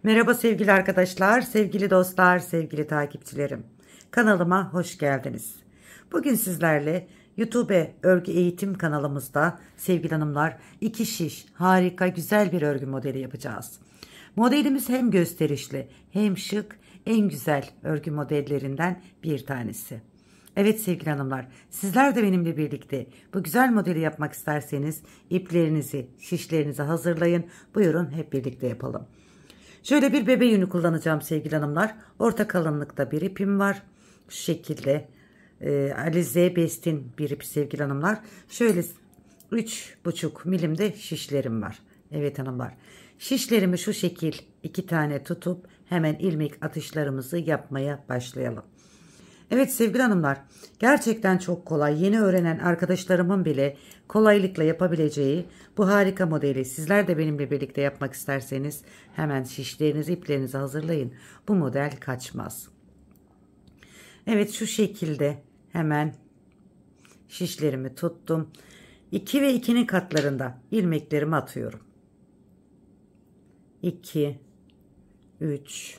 Merhaba sevgili arkadaşlar, sevgili dostlar, sevgili takipçilerim. Kanalıma hoş geldiniz. Bugün sizlerle YouTube örgü eğitim kanalımızda sevgili hanımlar iki şiş harika güzel bir örgü modeli yapacağız. Modelimiz hem gösterişli hem şık, en güzel örgü modellerinden bir tanesi. Evet sevgili hanımlar, sizler de benimle birlikte bu güzel modeli yapmak isterseniz iplerinizi, şişlerinizi hazırlayın. Buyurun hep birlikte yapalım. Şöyle bir bebe yünü kullanacağım sevgili hanımlar. Orta kalınlıkta bir ipim var. Şu şekilde Alize Best'in bir ipi sevgili hanımlar. Şöyle 3,5 milimde şişlerim var. Evet hanımlar. Şişlerimi şu şekil 2 tane tutup hemen ilmek atışlarımızı yapmaya başlayalım. Evet sevgili hanımlar, gerçekten çok kolay, yeni öğrenen arkadaşlarımın bile kolaylıkla yapabileceği bu harika modeli sizler de benimle birlikte yapmak isterseniz hemen şişlerinizi, iplerinizi hazırlayın. Bu model kaçmaz. Evet, şu şekilde hemen şişlerimi tuttum. 2 ve 2'nin katlarında ilmeklerimi atıyorum. 2, 3,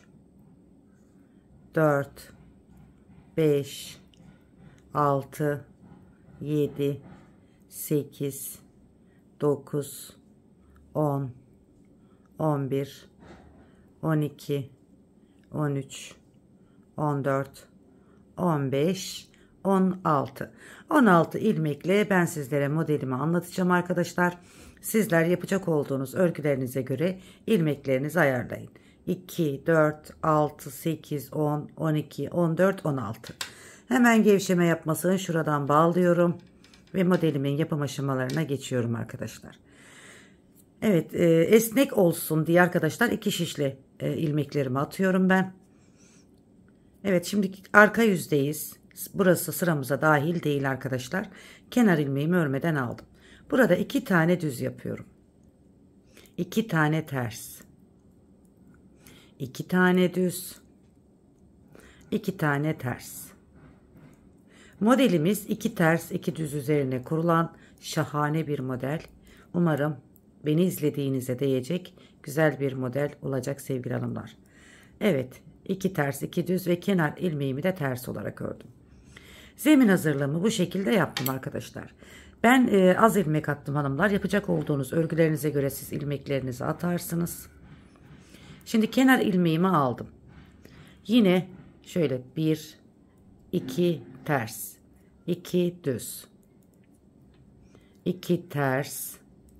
4, 5, 6, 7, 8, 9, 10, 11, 12, 13, 14, 15, 16. 16 ilmekle ben sizlere modelimi anlatacağım arkadaşlar. Sizler yapacak olduğunuz örgülerinize göre ilmeklerinizi ayarlayın. 2, 4, 6, 8, 10, 12, 14, 16. Hemen gevşeme yapmasın. Şuradan bağlıyorum. Ve modelimin yapım aşamalarına geçiyorum arkadaşlar. Evet, esnek olsun diye arkadaşlar 2 şişle ilmeklerimi atıyorum ben. Evet, şimdi arka yüzdeyiz. Burası sıramıza dahil değil arkadaşlar. Kenar ilmeğimi örmeden aldım. Burada 2 tane düz yapıyorum. 2 tane ters. 2 tane düz. 2 tane ters. Modelimiz 2 ters 2 düz üzerine kurulan şahane bir model. Umarım beni izlediğinize değecek güzel bir model olacak sevgili hanımlar. Evet, 2 ters 2 düz ve kenar ilmeğimi de ters olarak ördüm. Zemin hazırlığımı bu şekilde yaptım arkadaşlar. Ben az ilmek attım hanımlar. Yapacak olduğunuz örgülerinize göre siz ilmeklerinizi atarsınız. Şimdi kenar ilmeğimi aldım. Yine şöyle 1, 2 ters, 2 düz, 2 ters,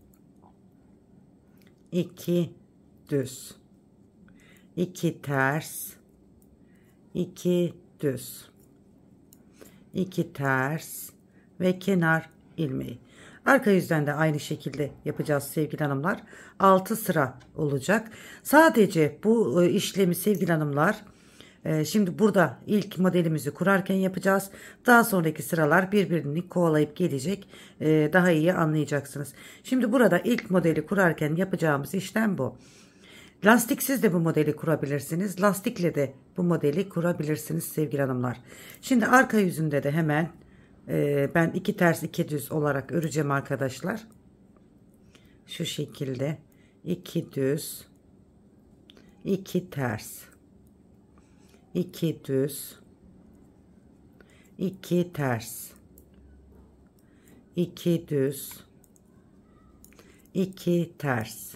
2 düz, 2 ters, 2 düz, 2 ters ve kenar ilmeği. Arka yüzden de aynı şekilde yapacağız sevgili hanımlar. 6 sıra olacak. Sadece bu işlemi sevgili hanımlar, şimdi burada ilk modelimizi kurarken yapacağız. Daha sonraki sıralar birbirini kovalayıp gelecek. Daha iyi anlayacaksınız. Şimdi burada ilk modeli kurarken yapacağımız işlem bu. Lastiksiz de bu modeli kurabilirsiniz. Lastikle de bu modeli kurabilirsiniz sevgili hanımlar. Şimdi arka yüzünde de hemen ben 2 ters 2 düz olarak öreceğim arkadaşlar. Şu şekilde 2 düz, 2 ters, 2 düz, 2 ters, 2 düz, 2 ters,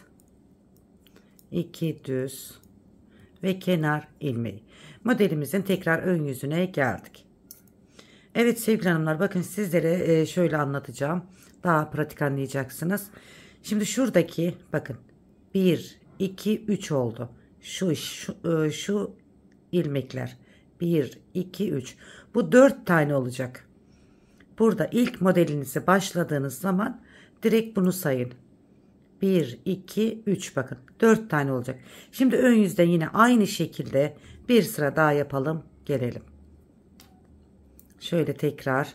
2 düz ve kenar ilmeği. Modelimizin tekrar ön yüzüne geldik. Evet sevgili hanımlar, bakın sizlere şöyle anlatacağım. Daha pratik anlayacaksınız. Şimdi şuradaki bakın 1, 2, 3 oldu. Şu ilmekler 1, 2, 3. Bu 4 tane olacak. Burada ilk modelinizi başladığınız zaman direkt bunu sayın. 1, 2, 3 bakın 4 tane olacak. Şimdi ön yüzde yine aynı şekilde bir sıra daha yapalım. Gelelim. Şöyle tekrar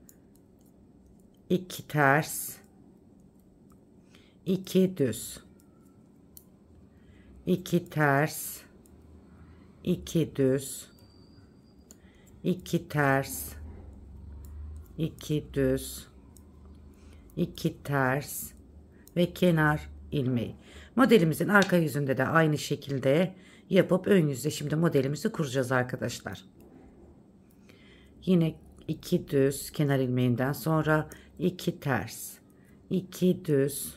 2 ters, 2 düz, 2 ters, 2 düz, 2 ters, 2 düz, 2 ters ve kenar ilmeği. Modelimizin arka yüzünde de aynı şekilde yapıp ön yüzde şimdi modelimizi kuracağız arkadaşlar. Yine 2 düz kenar ilmeğinden sonra 2 ters, 2 düz,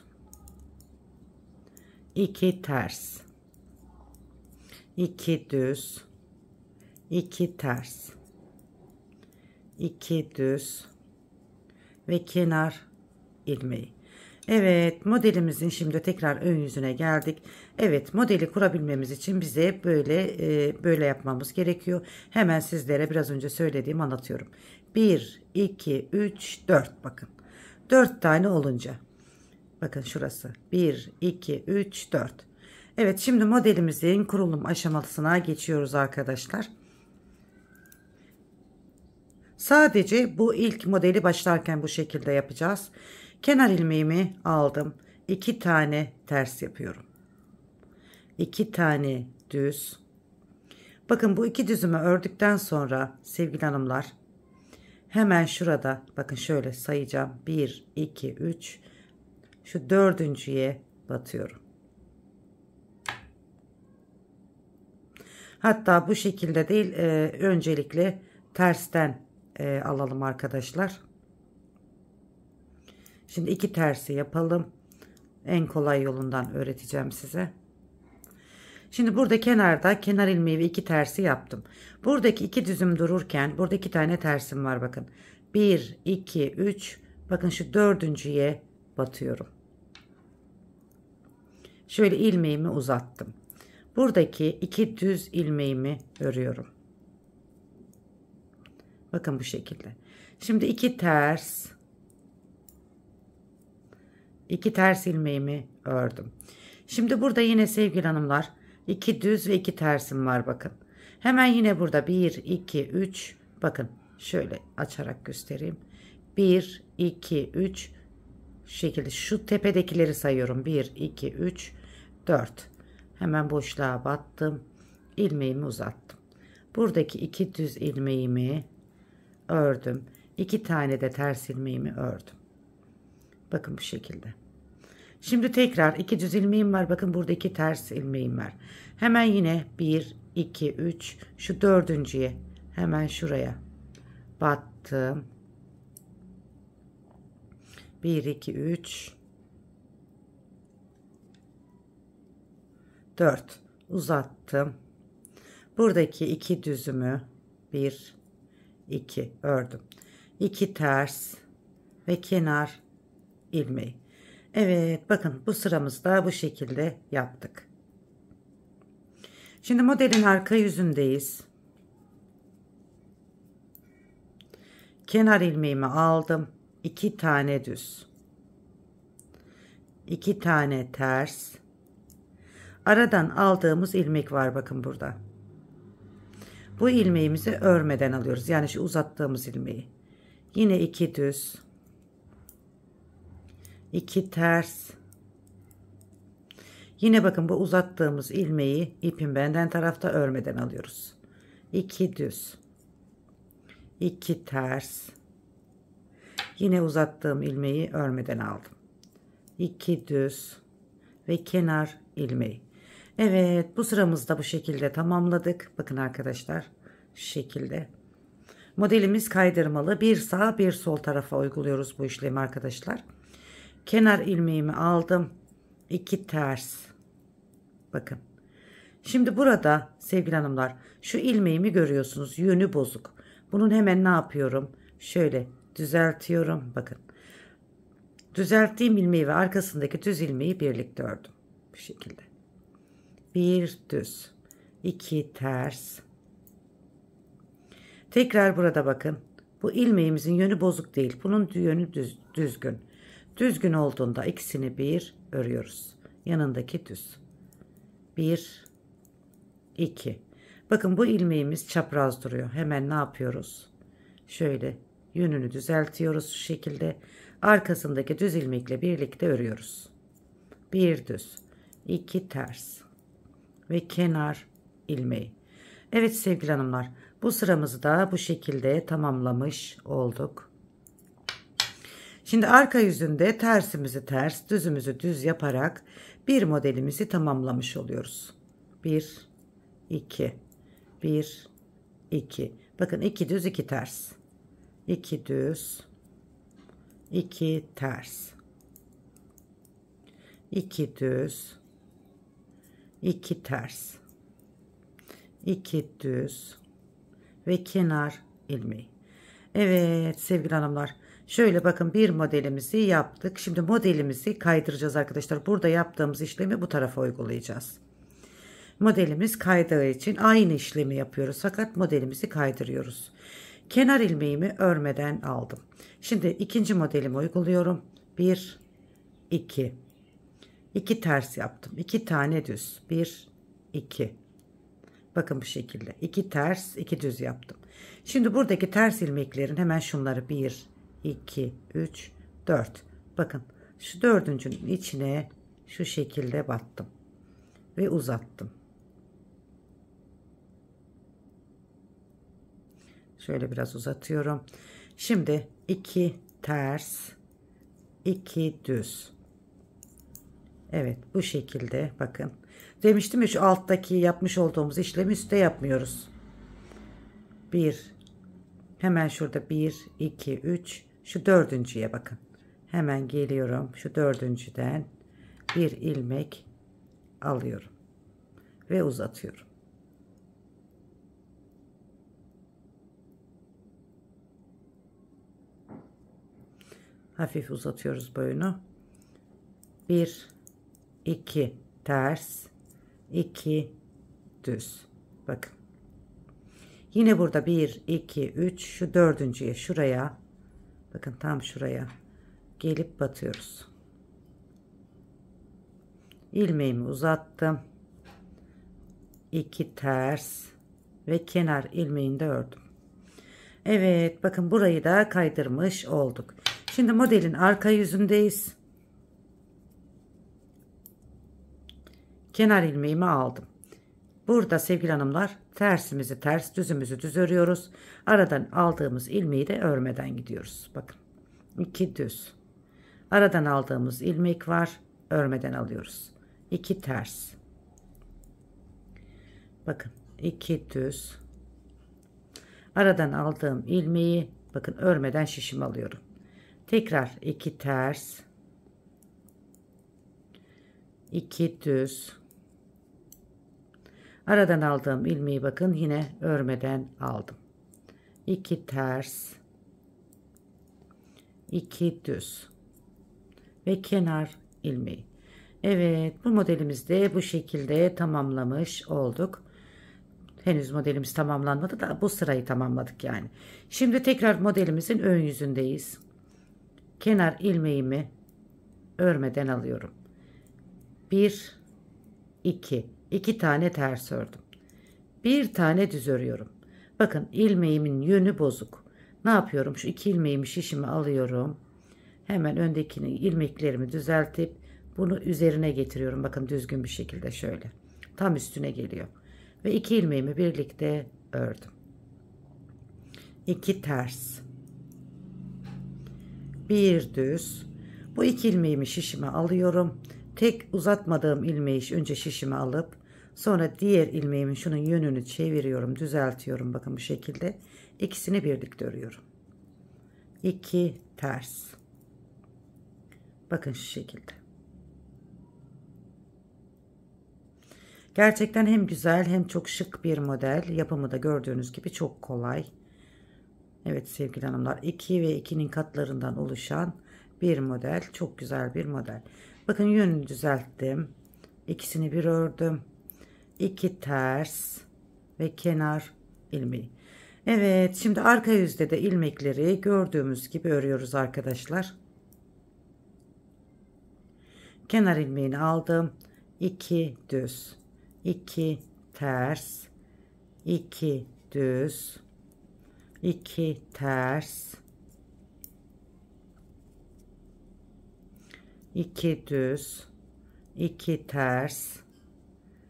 2 ters, 2 düz, 2 ters, 2 düz ve kenar ilmeği. Evet, modelimizin şimdi tekrar ön yüzüne geldik. Evet, modeli kurabilmemiz için bize böyle yapmamız gerekiyor. Hemen sizlere biraz önce söylediğimi anlatıyorum. 1 2 3 4 bakın. 4 tane olunca bakın şurası 1 2 3 4. Evet, şimdi modelimizin kurulum aşamasına geçiyoruz arkadaşlar. Sadece bu ilk modeli başlarken bu şekilde yapacağız. Kenar ilmeğimi aldım. 2 tane ters yapıyorum. 2 tane düz. Bakın bu iki düzümü ördükten sonra sevgili hanımlar, hemen şurada bakın şöyle sayacağım. 1 2 3, şu dördüncüye batıyorum. Hatta bu şekilde değil, öncelikle tersten alalım arkadaşlar. Şimdi 2 tersi yapalım. En kolay yolundan öğreteceğim size. Şimdi burada kenarda kenar ilmeği ve 2 tersi yaptım. Buradaki 2 düzüm dururken burada 2 tane tersim var bakın. 1 2 3, bakın şu dördüncüye batıyorum. Şöyle ilmeğimi uzattım. Buradaki 2 düz ilmeğimi örüyorum. Bakın bu şekilde. Şimdi 2 ters, 2 ters ilmeğimi ördüm. Şimdi burada yine sevgili hanımlar 2 düz ve 2 tersim var bakın. Hemen yine burada 1 2 3, bakın şöyle açarak göstereyim. 1 2 3 şekilde şu tepedekileri sayıyorum. 1 2 3 4. Hemen boşluğa battım. İlmeğimi uzattım. Buradaki 2 düz ilmeğimi ördüm. 2 tane de ters ilmeğimi ördüm. Bakın bu şekilde. Şimdi tekrar 2 düz ilmeğim var. Bakın burada 2 ters ilmeğim var. Hemen yine 1 2 3, şu dördüncüye hemen şuraya battım. 1 2 3 4 uzattım. Buradaki 2 düzümü 1 2 ördüm. 2 ters ve kenar ilmeği. Evet, bakın bu sıramızda bu şekilde yaptık. Şimdi modelin arka yüzündeyiz. Kenar ilmeğimi aldım. 2 tane düz, 2 tane ters, aradan aldığımız ilmek var bakın burada. Bu ilmeğimizi örmeden alıyoruz. Yani şu uzattığımız ilmeği. Yine 2 düz, 2 ters. Yine bakın bu uzattığımız ilmeği ipin benden tarafta örmeden alıyoruz. 2 düz, 2 ters. Yine uzattığım ilmeği örmeden aldım. 2 düz ve kenar ilmeği. Evet, bu sıramızda bu şekilde tamamladık. Bakın arkadaşlar, şu şekilde. Modelimiz kaydırmalı. Bir sağ bir sol tarafa uyguluyoruz bu işlemi arkadaşlar. Kenar ilmeğimi aldım. 2 ters. Bakın. Şimdi burada sevgili hanımlar, şu ilmeğimi görüyorsunuz. Yönü bozuk. Bunun hemen ne yapıyorum? Şöyle düzeltiyorum. Bakın. Düzelttiğim ilmeği ve arkasındaki düz ilmeği birlikte ördüm. Bu şekilde. Bir düz, 2 ters. Tekrar burada bakın. Bu ilmeğimizin yönü bozuk değil. Bunun yönü düzgün. Düzgün olduğunda ikisini bir örüyoruz. Yanındaki düz. 1 2. Bakın bu ilmeğimiz çapraz duruyor. Hemen ne yapıyoruz? Şöyle yönünü düzeltiyoruz şu şekilde. Arkasındaki düz ilmekle birlikte örüyoruz. Bir düz, 2 ters ve kenar ilmeği. Evet sevgili hanımlar, bu sıramızı da bu şekilde tamamlamış olduk. Şimdi arka yüzünde tersimizi ters, düzümüzü düz yaparak bir modelimizi tamamlamış oluyoruz. 1 2 1 2. Bakın 2 düz 2 ters. 2 düz 2 ters. 2 düz 2 ters. 2 düz ve kenar ilmeği. Evet sevgili hanımlar, şöyle bakın bir modelimizi yaptık. Şimdi modelimizi kaydıracağız arkadaşlar. Burada yaptığımız işlemi bu tarafa uygulayacağız. Modelimiz kaydığı için aynı işlemi yapıyoruz fakat modelimizi kaydırıyoruz. Kenar ilmeğimi örmeden aldım. Şimdi ikinci modelimi uyguluyorum. 1 2 2 ters yaptım. 2 tane düz. 1 2. Bakın bu şekilde. 2 ters, 2 düz yaptım. Şimdi buradaki ters ilmeklerin hemen şunları 1 2 3 4. Bakın şu dördüncünün içine şu şekilde battım ve uzattım. Şöyle biraz uzatıyorum. Şimdi 2 ters 2 düz. Evet bu şekilde bakın. Demiştim ya şu alttaki yapmış olduğumuz işlemi üstte yapmıyoruz. 1 hemen şurada 1 2 3 şu dördüncüye bakın. Hemen geliyorum şu dördüncüden bir ilmek alıyorum ve uzatıyorum. Hafif uzatıyoruz boyunu. 1 2 ters 2 düz. Bakın. Yine burada 1 2 3 şu dördüncüye şuraya bakın tam şuraya gelip batıyoruz. İlmeğimi uzattım. 2 ters ve kenar ilmeğini de ördüm. Evet bakın burayı da kaydırmış olduk. Şimdi modelin arka yüzündeyiz. Kenar ilmeğimi aldım. Burada sevgili hanımlar tersimizi ters, düzümüzü düz örüyoruz. Aradan aldığımız ilmeği de örmeden gidiyoruz. Bakın 2 düz. Aradan aldığımız ilmek var. Örmeden alıyoruz. 2 ters. Bakın 2 düz. Aradan aldığım ilmeği bakın örmeden şişim alıyorum. Tekrar 2 ters. 2 düz. Aradan aldığım ilmeği bakın yine örmeden aldım. 2 ters. 2 düz. Ve kenar ilmeği. Evet bu modelimizde bu şekilde tamamlamış olduk. Henüz modelimiz tamamlanmadı da bu sırayı tamamladık yani. Şimdi tekrar modelimizin ön yüzündeyiz. Kenar ilmeğimi örmeden alıyorum. 1 2 2 tane ters ördüm. Bir tane düz örüyorum. Bakın ilmeğimin yönü bozuk. Ne yapıyorum? Şu iki ilmeğimi şişime alıyorum. Hemen öndekini ilmeklerimi düzeltip bunu üzerine getiriyorum. Bakın düzgün bir şekilde şöyle. Tam üstüne geliyor. Ve iki ilmeğimi birlikte ördüm. 2 ters. Bir düz. Bu iki ilmeğimi şişime alıyorum. Tek uzatmadığım ilmeği önce şişime alıp sonra diğer ilmeğimin şunun yönünü çeviriyorum, düzeltiyorum. Bakın bu şekilde ikisini birlikte örüyorum. 2 ters. Bakın şu şekilde. Gerçekten hem güzel hem çok şık bir model. Yapımı da gördüğünüz gibi çok kolay. Evet sevgili hanımlar, 2 ve 2'nin katlarından oluşan bir model. Çok güzel bir model. Bakın yönünü düzelttim. İkisini bir ördüm. 2 ters ve kenar ilmeği. Evet şimdi arka yüzde de ilmekleri gördüğümüz gibi örüyoruz arkadaşlar. Kenar ilmeğini aldım. 2 düz. 2 ters. 2 düz. 2 ters. 2 düz. 2 ters.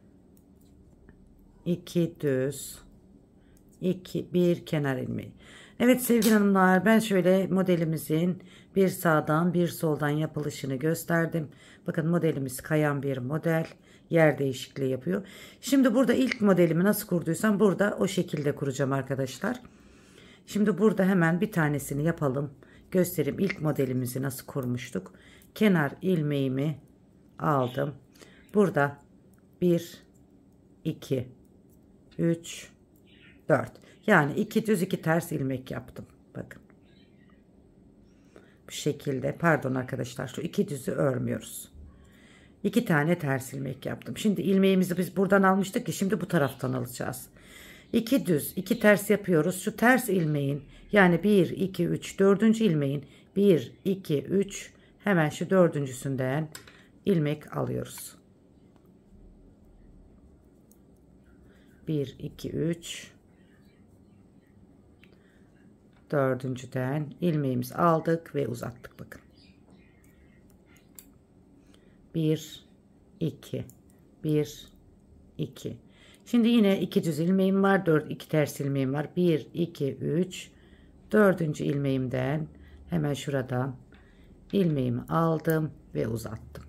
2 düz. 2 bir kenar ilmeği. Evet sevgili hanımlar, ben şöyle modelimizin bir sağdan bir soldan yapılışını gösterdim. Bakın modelimiz kayan bir model. Yer değişikliği yapıyor. Şimdi burada ilk modelimi nasıl kurduysam burada o şekilde kuracağım arkadaşlar. Şimdi burada hemen bir tanesini yapalım. Göstereyim ilk modelimizi nasıl kurmuştuk. Kenar ilmeğimi aldım. Burada 1, 2, 3, 4. Yani 2 düz 2 ters ilmek yaptım. Bakın. Bu şekilde. Pardon arkadaşlar. Şu 2 düzü örmüyoruz. 2 tane ters ilmek yaptım. Şimdi ilmeğimizi biz buradan almıştık ki şimdi bu taraftan alacağız. 2 düz 2 ters yapıyoruz. Şu ters ilmeğin yani 1, 2, 3 dördüncü ilmeğin 1, 2, 3 hemen şu dördüncüsünden ilmek alıyoruz. 1, 2, 3 dördüncüden ilmeğimizi aldık ve uzattık. Bakın. 1, 2, 1, 2. Şimdi yine 2 düz ilmeğim var. 4, 2 ters ilmeğim var. 1, 2, 3. Dördüncü ilmeğimden hemen şuradan ilmeğimi aldım ve uzattım.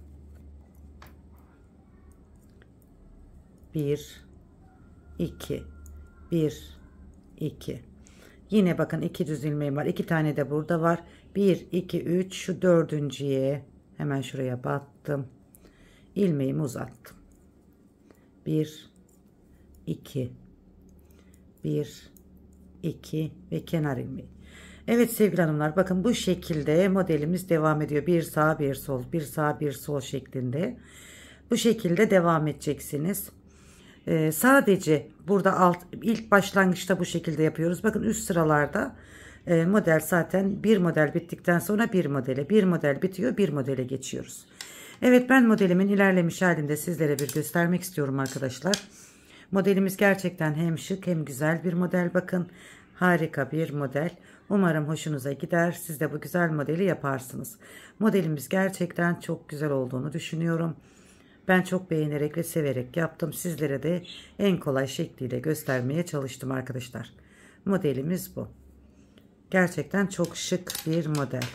1, 2, 1, 2. Yine bakın 2 düz ilmeğim var. 2 tane de burada var. 1, 2, 3 şu dördüncüye hemen şuraya battım. İlmeğimi uzattım. 1, 2, 1, 2 ve kenar ilmeği. Evet sevgili hanımlar, bakın bu şekilde modelimiz devam ediyor. Bir sağ bir sol, bir sağ bir sol şeklinde. Bu şekilde devam edeceksiniz. Sadece burada ilk başlangıçta bu şekilde yapıyoruz. Bakın üst sıralarda model zaten bir model bittikten sonra bir model bitiyor, bir modele geçiyoruz. Evet, ben modelimin ilerlemiş halinde sizlere bir göstermek istiyorum arkadaşlar. Modelimiz gerçekten hem şık hem güzel bir model. Bakın harika bir model. Umarım hoşunuza gider. Siz de bu güzel modeli yaparsınız. Modelimiz gerçekten çok güzel olduğunu düşünüyorum. Ben çok beğenerek ve severek yaptım. Sizlere de en kolay şekliyle göstermeye çalıştım arkadaşlar. Modelimiz bu. Gerçekten çok şık bir model.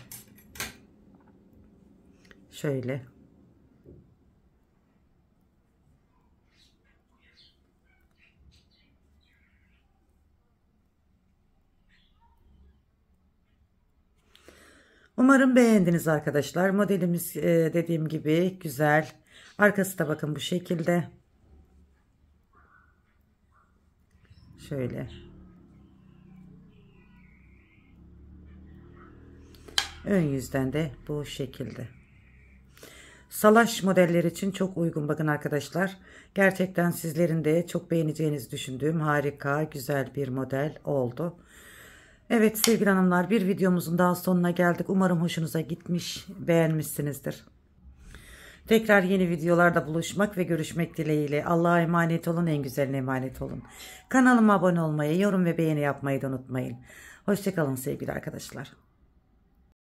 Şöyle. Umarım beğendiniz arkadaşlar. Modelimiz dediğim gibi güzel. Arkası da bakın bu şekilde. Şöyle. Ön yüzden de bu şekilde. Salaş modeller için çok uygun bakın arkadaşlar. Gerçekten sizlerin de çok beğeneceğinizi düşündüğüm harika güzel bir model oldu. Evet sevgili hanımlar, bir videomuzun daha sonuna geldik. Umarım hoşunuza gitmiş, beğenmişsinizdir. Tekrar yeni videolarda buluşmak ve görüşmek dileğiyle. Allah'a emanet olun, en güzeline emanet olun. Kanalıma abone olmayı, yorum ve beğeni yapmayı da unutmayın. Hoşça kalın sevgili arkadaşlar.